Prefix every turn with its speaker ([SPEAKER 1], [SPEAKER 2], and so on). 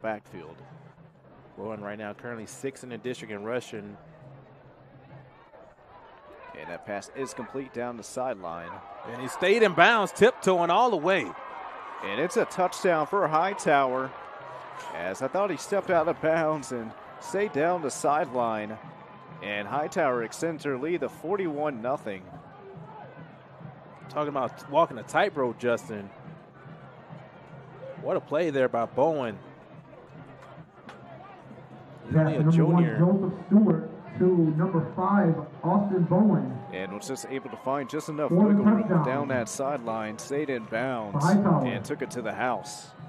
[SPEAKER 1] backfield. Bowen right now currently 6th in the district in rushing.
[SPEAKER 2] And that pass is complete down the sideline.
[SPEAKER 3] And he stayed in bounds, tiptoeing all the way.
[SPEAKER 2] And it's a touchdown for Hightower, as I thought he stepped out of bounds and stayed down the sideline. And Hightower extends their lead to 41-0.
[SPEAKER 3] Talking about walking a tightrope, Justin. What a play there by Bowen. He's only a junior.
[SPEAKER 4] Joseph Stewart to number 5, Austin Bowen.
[SPEAKER 2] And was just able to find just enough wiggle room down that sideline, stayed in bounds, and took it to the house.